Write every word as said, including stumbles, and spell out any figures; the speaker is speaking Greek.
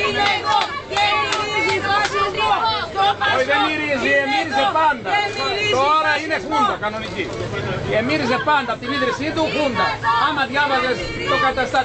είναι εδώ και μυρίζει φασισμό. Όχι, δεν μυρίζει, μύριζε πάντα. Τώρα είναι χούντα κανονική. Μύριζε πάντα από την ίδρυσή του χούντα. Άμα διάβαζες το καταστατικό.